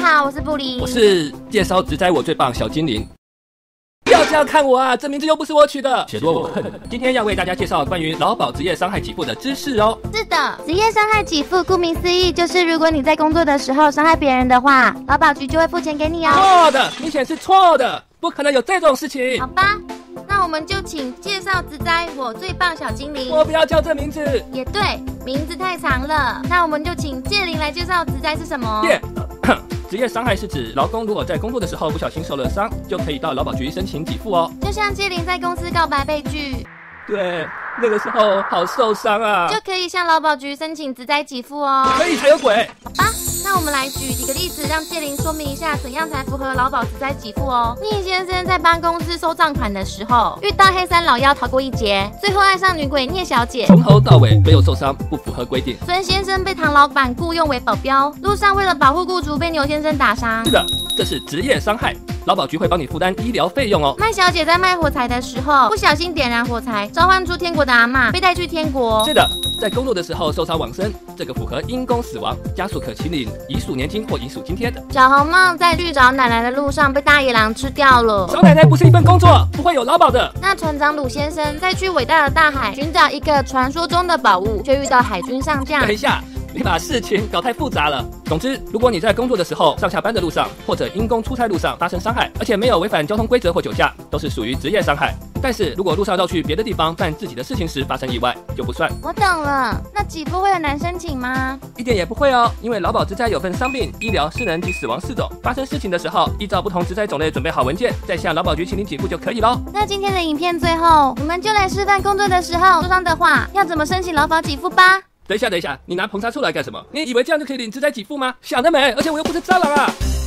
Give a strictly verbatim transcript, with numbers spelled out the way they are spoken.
好，我是布里， 我是介绍职灾我最棒小精灵。不要这样看我啊，这名字又不是我取的，写多我恨。今天要为大家介绍关于劳保职业伤害给付的知识哦。 是的，职业伤害给付顾名思义就是如果你在工作的时候伤害别人的话，劳保局就会付钱给你哦。 错的，明显是错的，不可能有这种事情。 好吧，那我们就请介绍职灾我最棒小精灵。 我不要叫这名字。 也对，名字太长了，那我们就请介灵来介绍职灾是什么。 耶、yeah. 职业伤害是指劳工如果在工作的时候不小心受了伤，就可以到劳保局申请给付哦。 就像介灵在公司告白被拒， 对，那个时候好受伤啊， 就可以向劳保局申请职灾给付哦。 可以才有鬼。 好吧，那我们来举几个例子，让介灵说明一下怎样才符合劳保职灾给付哦。聂先生在帮公司收账款的时候，遇到黑山老妖逃过一劫，最后爱上女鬼聂小姐， 从头到尾没有受伤，不符合规定。 孙先生被唐老板雇佣为保镖，路上为了保护雇主被牛先生打伤。 是的，这是职业伤害，劳保局会帮你负担医疗费用哦。 麦小姐在卖火柴的时候不小心点燃火柴，召唤出天国的阿嬷，被带去天国。 是的，在工作的时候受伤往生，这个符合因公死亡，家属可请领遗属年金或遗属津贴的。 小红帽在去找奶奶的路上被大野狼吃掉了， 找奶奶不是一份工作，不会有劳保的。 那船长鲁先生在去伟大的大海寻找一个传说中的宝物，却遇到海军上将。 等一下，你把事情搞太复杂了。总之，如果你在工作的时候、上下班的路上或者因公出差路上发生伤害，而且没有违反交通规则或酒驾，都是属于职业伤害。但是如果路上绕去别的地方办自己的事情时发生意外，就不算。 我懂了，那给付会很难申请吗？ 一点也不会哦，因为劳保职灾有分伤病、医疗、失能及死亡四种。发生事情的时候，依照不同职灾种类准备好文件，再向劳保局请领给付就可以咯。 那今天的影片最后，我们就来示范工作的时候受伤的话要怎么申请劳保给付吧。 等一下，等一下，你拿硼砂出来干什么？你以为这样就可以领职灾给付吗？想得美！而且我又不是蟑螂啊！